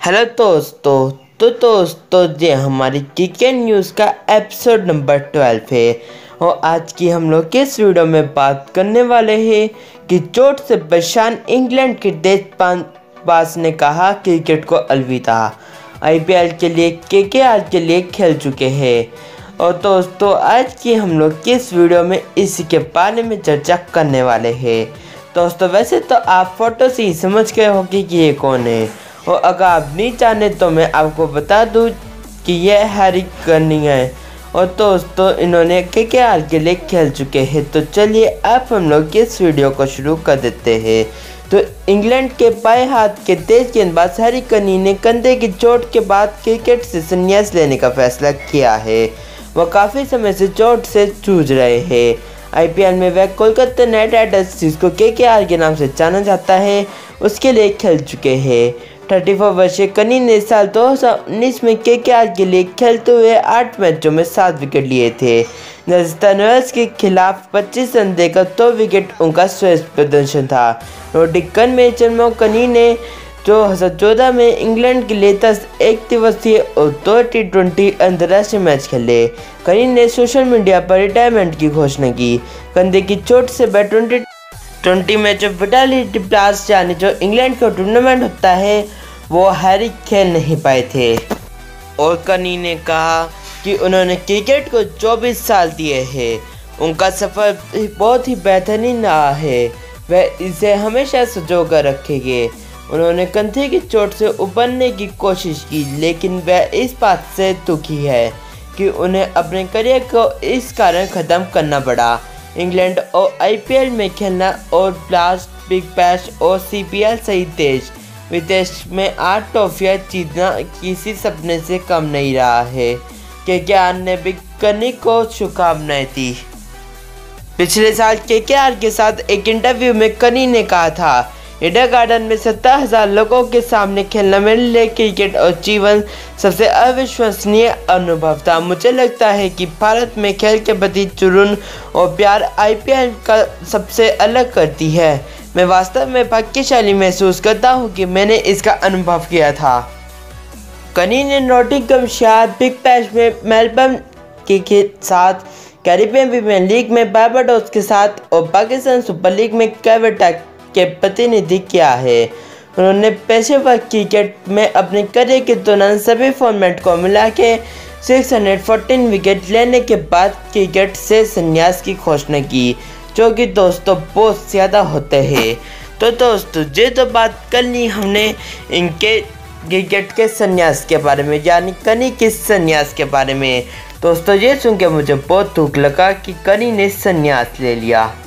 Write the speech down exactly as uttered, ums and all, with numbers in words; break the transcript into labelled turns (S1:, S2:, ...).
S1: Hello दोस्तों। तो दोस्तों ये हमारी क्रिकेट न्यूज़ का एपिसोड नंबर ट्वेल्व है और आज की हम लोग किस वीडियो में बात करने वाले हैं कि चोट से परेशान इंग्लैंड के गेंदबाज ने कहा क्रिकेट को अलविदा। आईपीएल के लिए केकेआर के लिए खेल चुके हैं। और दोस्तों आज की हम लोग किस वीडियो में इसी के बारे में चर्चा करने वाले हैं। दोस्तों वैसे तो आप फोटो से ही समझ गए होंगे कि ये कौन है, और अगर आप नहीं जाने तो मैं आपको बता दूं कि यह हैरी कर्निंग है और दोस्तों इन्होंने केकेआर के लिए खेल चुके हैं। तो चलिए अब हम लोग इस वीडियो को शुरू कर देते हैं। तो इंग्लैंड के बाएं हाथ के तेज गेंदबाज हैरी कर्निंग ने कंधे की चोट के बाद क्रिकेट से संन्यास लेने का फैसला किया है। वह काफ़ी समय से चोट से जूझ रहे हैं। आईपीएल में वह कोलकाता नाइट राइडर्स, जिसको केकेआर के नाम से जाना जाता है, उसके लिए खेल चुके हैं। चौंतीस वर्षीय कर्निंग ने साल दो हज़ार उन्नीस में केकेआर के लिए खेलते हुए आठ मैचों में सात विकेट लिए थे। राजस्थान रॉयल्स के खिलाफ पच्चीस रन देकर दो विकेट उनका श्रेष्ठ प्रदर्शन था। डेक्कन मैच में कर्निंग ने दो हज़ार चौदह में इंग्लैंड के लिए दस एक दिवसीय और दो टी ट्वेंटी अंतर्राष्ट्रीय मैच खेले। कर्निंग ने सोशल मीडिया पर रिटायरमेंट की घोषणा की। कंधे की चोट से वह twenty twenty match vitality plus यानी जो इंग्लैंड का टूर्नामेंट होता है वो हैरी खेल नहीं पाए थे। और कर्निंग ने कहा कि उन्होंने क्रिकेट को चौबीस साल दिए हैं। उनका सफ़र बहुत ही बेहतरीन रहा है। वह इसे हमेशा संजो कर रखेंगे। उन्होंने कंधे की चोट से उबरने की कोशिश की, लेकिन वह इस बात से दुखी है कि उन्हें अपने करियर को इस कारण ख़त्म करना पड़ा। इंग्लैंड और आईपीएल में खेलना और ब्लास्ट, बिग बैश और सीपीएल सहित देश विदेश में आठ ट्रॉफियाँ जीतना किसी सपने से कम नहीं रहा है। केकेआर ने भी कर्निंग को शुभकामनाएं दी। पिछले साल केकेआर के साथ एक इंटरव्यू में कर्निंग ने कहा था, ईडन गार्डन में सत्तर हजार लोगों के सामने खेलना मेरे लिए क्रिकेट और जीवन सबसे अविश्वसनीय अनुभव था। मुझे लगता है कि भारत में खेल के प्रति जुनून और प्यार आईपीएल का सबसे अलग करती है। मैं वास्तव में भाग्यशाली महसूस करता हूं कि मैंने इसका अनुभव किया था। कर्निंग ने नॉटिंघमशायर, बिग बैश में मेलबर्न के साथ, कैरिबियन प्रीमियर लीग में बारबाडोस के साथ और पाकिस्तान सुपर लीग में कैवेटा के प्रतिनिधि किया है। उन्होंने पेशेवर क्रिकेट में अपने करियर के दौरान सभी फॉर्मेट को मिला के छह सौ चौदह विकेट लेने के बाद क्रिकेट से संन्यास की घोषणा की, जो कि दोस्तों बहुत ज़्यादा होते हैं। तो दोस्तों ये तो बात कर ली हमने इनके क्रिकेट के संन्यास के बारे में, यानी कर्निंग के संन्यास के बारे में। दोस्तों ये सुन के मुझे बहुत दुख लगा कि कर्निंग ने संन्यास ले लिया।